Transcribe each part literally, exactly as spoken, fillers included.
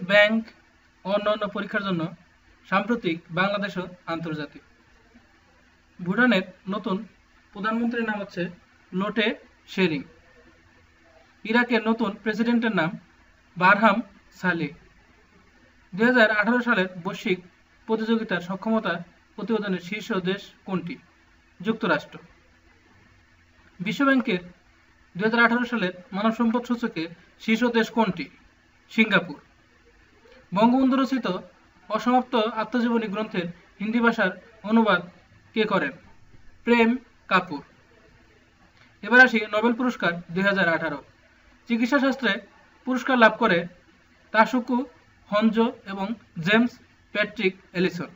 Bank ও অন্যান্য পরীক্ষার জন্য সাম্প্রতিক বাংলাদেশ ও আন্তর্জাতিক। ভুটানের নতুন প্রধানমন্ত্রীর নাম হচ্ছে লোটে শেরিং। ইরাকের নতুন প্রেসিডেন্টের নাম বারহাম সালেহ। দুই হাজার আঠারো সালের বৈশ্বিক প্রতিযোগিতার সক্ষমতা প্রতিবেদনের শীর্ষ দেশ কোনটি? যুক্তরাষ্ট্র। বিশ্বব্যাংকের দুই হাজার আঠারো সালের মানব সম্পদ সূচকে শীর্ষ দেশ কোনটি? সিঙ্গাপুর। বঙ্গবন্ধু রচিত অসমাপ্ত আত্মজীবনী গ্রন্থের হিন্দি ভাষার অনুবাদ কে করেন? প্রেম কাপুর। এবার আসি নোবেল পুরস্কার দুই হাজার আঠারো। চিকিৎসা শাস্ত্রে পুরস্কার লাভ করে তাসুকু হনজো এবং জেমস প্যাট্রিক এলিসন।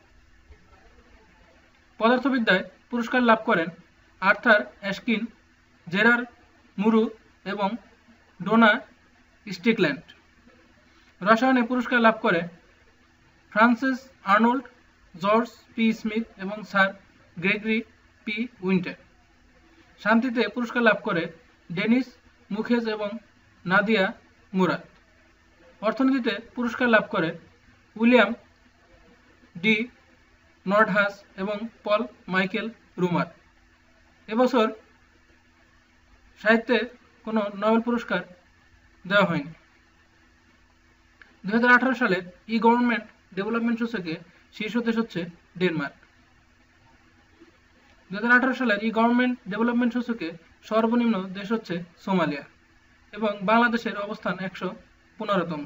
পদার্থবিদ্যায় পুরস্কার লাভ করেন আর্থার অ্যাশকিন, জেরার মুরু এবং ডোনা স্টিকল্যান্ড। রসায়নে পুরস্কার লাভ করে Francis Arnold, George P Smith এবং স্যার গ্রেগরি পি উইন্টার। শান্তিতে পুরস্কার লাভ করে ডেনিস মুখেজ এবং নাদিয়া মুরাদ। অর্থনীতিতে পুরস্কার লাভ করে উইলিয়াম ডি নর্ডহাস এবং পল মাইকেল রুমার। এবছর সাহিত্যে কোনো নোবেল পুরস্কার দেওয়া হয়নি। দুই হাজার আঠারো সালের ই গভর্নমেন্ট ডেভেলপমেন্ট সূচকে শীর্ষ দেশ হচ্ছে ডেনমার্ক। দুই হাজার আঠারো সালের ই গভর্নমেন্ট ডেভেলপমেন্ট সূচকে সর্বনিম্ন দেশ হচ্ছে সোমালিয়া এবং বাংলাদেশের অবস্থান একশো পনেরোতম।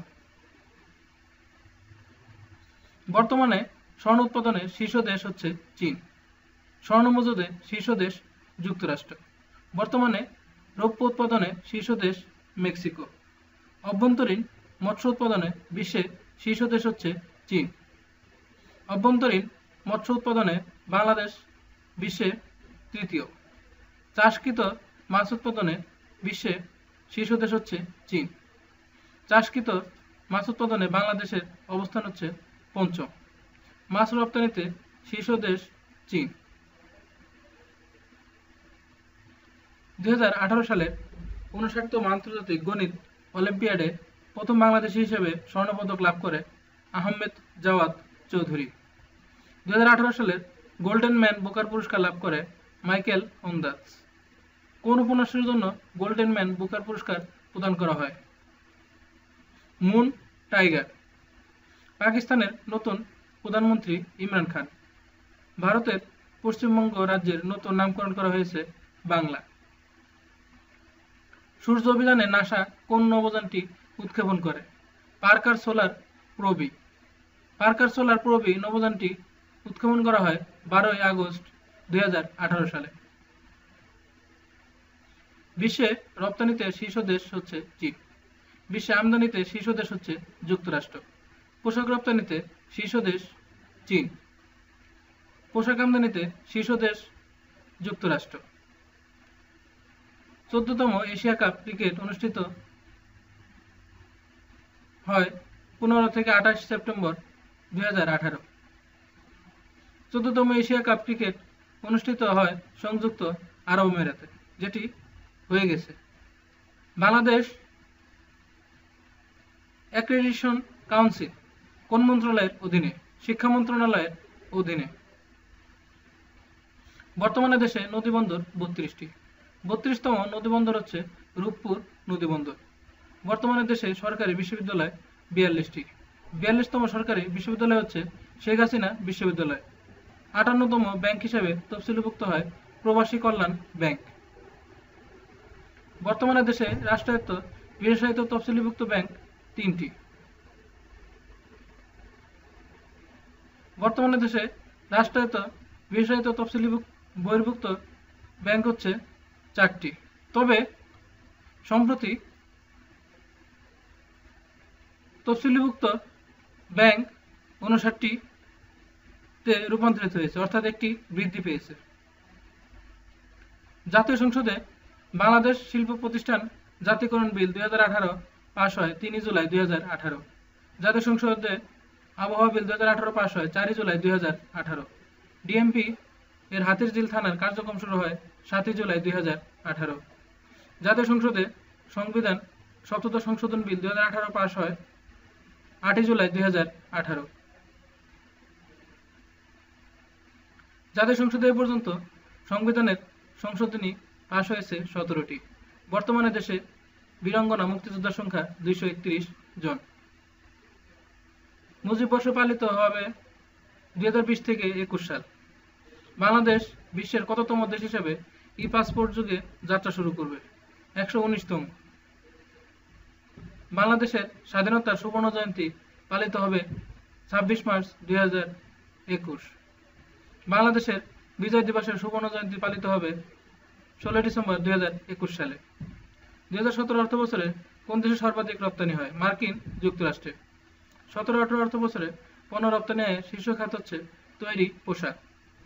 বর্তমানে স্বর্ণ উৎপাদনে শীর্ষ দেশ হচ্ছে চীন। স্বর্ণ মজুদে শীর্ষ দেশ যুক্তরাষ্ট্র। বর্তমানে রৌপ্য উৎপাদনে শীর্ষ দেশ মেক্সিকো। অভ্যন্তরীণ মৎস্য উৎপাদনে বিশ্বে শীর্ষ দেশ হচ্ছে চীন। অভ্যন্তরীণ মৎস্য উৎপাদনে বাংলাদেশ বিশ্বে তৃতীয়। চাষকৃত মাছ উৎপাদনে বিশ্বে শীর্ষ দেশ হচ্ছে চীন। চাষকৃত মাছ উৎপাদনে বাংলাদেশের অবস্থান হচ্ছে পঞ্চম। মাছ রপ্তানিতে শীর্ষ দেশ চীন। দুই হাজার আঠারো সালের ঊনষাটতম আন্তর্জাতিক গণিত অলিম্পিয়াডে প্রথম বাংলাদেশি হিসেবে স্বর্ণপদক লাভ করে আহমেদ জাওয়াদ চৌধুরী। দুই হাজার আঠারো সালের গোল্ডেন ম্যান বুকার পুরস্কার লাভ করে মাইকেল ওন্দাস। কোন উপন্যাসের জন্য গোল্ডেন ম্যান বুকার পুরস্কার প্রদান করা হয়? Moon Tiger. পাকিস্তানের নতুন প্রধানমন্ত্রী ইমরান খান। ভারতের পশ্চিমবঙ্গ রাজ্যের নতুন নামকরণ করা হয়েছে বাংলা। সূর্য অভিযানে নাসা কোন নভোযানটি উৎক্ষেপণ করে? Parker solar probe. Parker solar probe নভোযানটি উৎক্ষেপণ করা হয় বারোই আগস্ট দুই হাজার আঠারো সালে। বিশ্বে রপ্তানিতে শীর্ষ দেশ হচ্ছে চীন। বিশ্বে আমদানিতে শীর্ষ দেশ হচ্ছে যুক্তরাষ্ট্র। পোশাক রপ্তানিতে শীর্ষ দেশ চীন। পোশাক আমদানিতে শীর্ষ দেশ যুক্তরাষ্ট্র। চোদ্দতম এশিয়া কাপ ক্রিকেট অনুষ্ঠিত হয় পনেরো থেকে আঠাশ সেপ্টেম্বর দুই হাজার আঠারো। চোদ্দতম এশিয়া কাপ ক্রিকেট অনুষ্ঠিত হয় সংযুক্ত আরব আমিরাতে, যেটি হয়ে গেছে। বাংলাদেশ অ্যাক্রেডিটেশন কাউন্সিল কোন মন্ত্রণালয়ের অধীনে? শিক্ষা মন্ত্রণালয়ের অধীনে। বর্তমানে দেশে নদীবন্দর বত্রিশটি। বত্রিশতম নদীবন্দর হচ্ছে রূপপুর নদীবন্দর। বর্তমানে দেশে সরকারি বিশ্ববিদ্যালয় বিয়াল্লিশটি। বিয়াল্লিশতম সরকারি বিশ্ববিদ্যালয় হচ্ছে শেখ হাসিনা বিশ্ববিদ্যালয়। আটান্নতম ব্যাংক হিসেবে তফসিলভুক্ত হয় প্রবাসী কল্যাণ ব্যাংক। বর্তমানে দেশে রাষ্ট্রায়ত্ত বিশেষায়িত তফসিলভুক্ত ব্যাংক তিনটি। বর্তমানে দেশে রাষ্ট্রায়ত্ত বিশেষায়িত তফসিলি বহির্ভুক্ত ব্যাংক হচ্ছে চারটি। তবে সম্প্রতি তফসিলিভুক্ত ব্যাংক উনষাটটিতে রূপান্তরিত হয়েছে, অর্থাৎ একটি বৃদ্ধি পেয়েছে। জাতীয় সংসদে বাংলাদেশ শিল্প প্রতিষ্ঠান জাতীয়করণ বিল দুই হাজার আঠারো পাশ হয় তিনই জুলাই দুই হাজার আঠারো। জাতীয় সংসদে আবহাওয়া বিল দুই হাজার আঠারো পাশ হয় চারই জুলাই দুই হাজার আঠারো। ডিএমপি এর হাতিরঝিল থানার কার্যক্রম শুরু হয় সাতই জুলাই দুই হাজার আঠারো। জাতীয় সংসদে সংবিধান সপ্তদশ সংশোধন বিল দুই হাজার আঠারো পাশ হয় আটই জুলাই দুই হাজার আঠারো। জাতীয় সংসদে এ পর্যন্ত সংবিধানের সংশোধনী পাশ হয়েছে সতেরোটি। বর্তমানে দেশে বীরাঙ্গনা মুক্তিযোদ্ধার সংখ্যা দুইশো একত্রিশ জন। মুজিব বর্ষ পালিত হবে দুই হাজার বিশ থেকে একুশ সাল। বাংলাদেশ বিশ্বের কততম দেশ হিসেবে ই পাসপোর্ট যুগে যাত্রা শুরু করবে? একশো উনিশতম। বাংলাদেশের স্বাধীনতার সুবর্ণ জয়ন্তী পালিত হবে ছাব্বিশ মার্চ দুই হাজার একুশ। বাংলাদেশের বিজয় দিবসের সুবর্ণ জয়ন্তী পালিত হবে ষোলোই ডিসেম্বর দুই হাজার একুশ সালে। দুই হাজার সতেরো অর্থ বছরে কোন দেশে সর্বাধিক রপ্তানি হয়? মার্কিন যুক্তরাষ্ট্রে। সতেরো আঠারো অর্থ বছরে পণ্য রপ্তানি আয়ে শীর্ষ খাত হচ্ছে তৈরি পোশাক।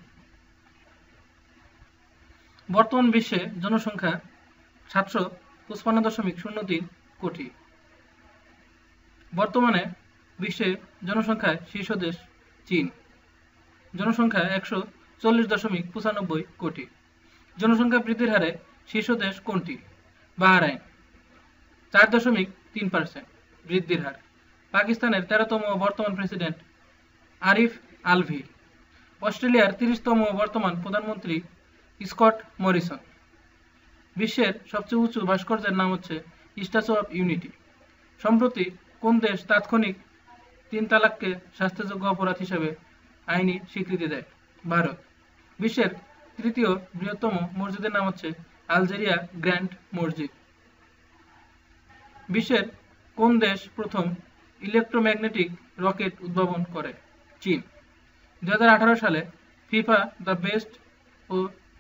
বর্তমান বিশ্বে জনসংখ্যা সাতশো পঁচপান্ন দশমিক শূন্য তিন কোটি। বর্তমানে বিশ্বে জনসংখ্যায় শীর্ষ দেশ চীন। জনসংখ্যা একশো চল্লিশ দশমিক পঁচানব্বই কোটি। জনসংখ্যা বৃদ্ধির হারে শীর্ষ দেশ কোনটি? বাহরাইন, চার দশমিক তিন পার্সেন্ট বৃদ্ধির হার। পাকিস্তানের তেরোতম বর্তমান প্রেসিডেন্ট আরিফ আলভি। অস্ট্রেলিয়ার তিরিশতম বর্তমান প্রধানমন্ত্রী স্কট মরিসন। বিশ্বের সবচেয়ে উঁচু ভাস্কর্যের নাম হচ্ছে স্ট্যাচু অফ ইউনিটি। সম্প্রতি কোন দেশ তাৎক্ষণিক তিন তালাককে শাস্তিযোগ্য অপরাধ হিসেবে আইনি স্বীকৃতি দেয়? ভারত। বিশ্বের তৃতীয় বৃহত্তম মসজিদের নাম হচ্ছে আলজেরিয়া গ্র্যান্ড মসজিদ। বিশ্বের কোন দেশ প্রথম ইলেকট্রোম্যাগনেটিক রকেট উদ্ভাবন করে? চীন। দুই হাজার আঠারো সালে ফিফা দ্য বেস্ট ও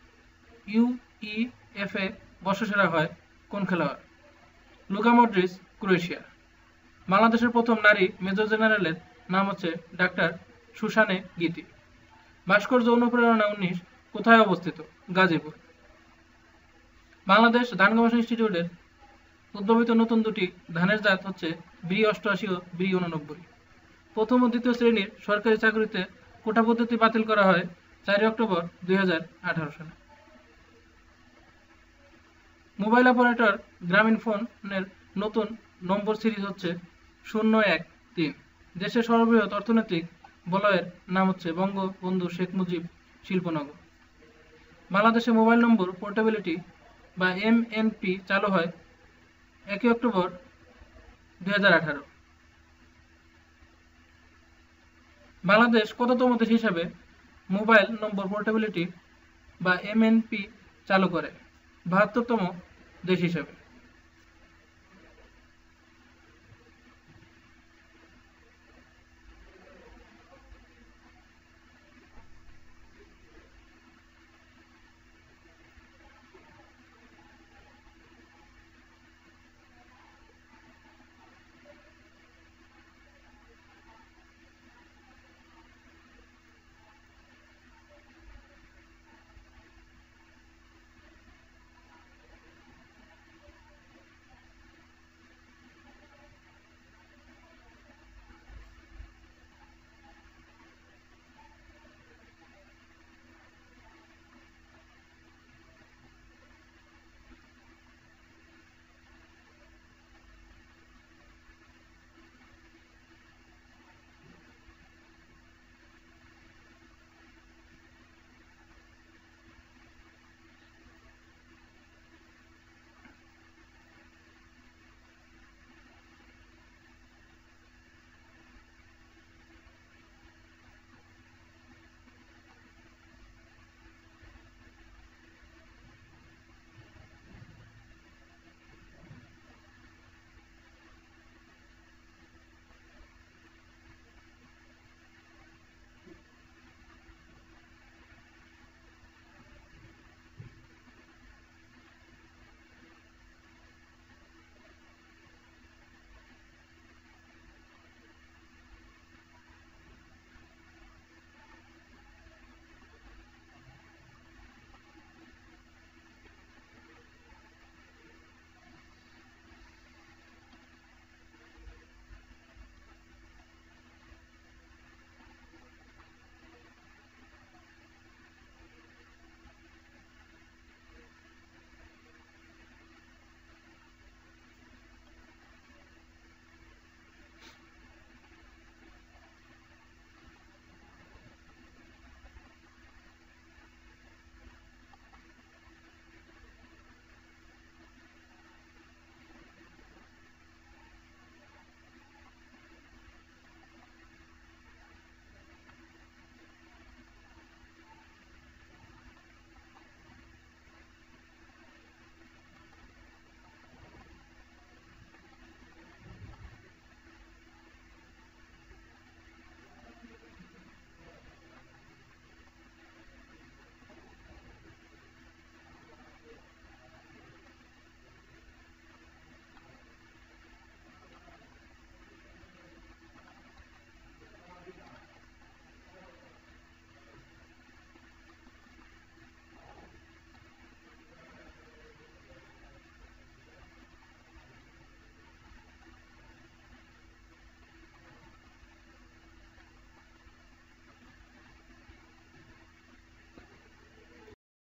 ইউইএফএ বর্ষসেরা হয় কোন খেলোয়াড়? Luka Modric, Croatia. বাংলাদেশের প্রথম নারী মেজর জেনারেলের নাম হচ্ছে ডাক্তার সুসানে গীতি। ভাস্কর্য অনুপ্রেরণা উনিশ কোথায় অবস্থিত? গাজীপুর। বাংলাদেশ ধান গবেষণা ইনস্টিটিউটের উদ্ভাবিত নতুন দুটি ধানের জাত হচ্ছে ব্রি অষ্টআশি ও ব্রি উননব্বই। প্রথম ও দ্বিতীয় শ্রেণীর সরকারি চাকরিতে কোটা পদ্ধতি বাতিল করা হয় চারই অক্টোবর দুই হাজার আঠারো সালে। মোবাইল অপারেটর গ্রামীণ ফোনের নতুন নম্বর সিরিজ হচ্ছে শূন্য এক তিন। দেশের সর্ববৃহৎ অর্থনৈতিক বলয়ের নাম হচ্ছে বঙ্গবন্ধু শেখ মুজিব শিল্পনগর। বাংলাদেশে মোবাইল নম্বর পোর্টেবিলিটি বা এমএনপি চালু হয় একই অক্টোবর দুই হাজার আঠারো। বাংলাদেশ কততম দেশ হিসাবে মোবাইল নম্বর পোর্টেবিলিটি বা এমএনপি চালু করে? বাহাত্তরতম দেশ হিসাবে।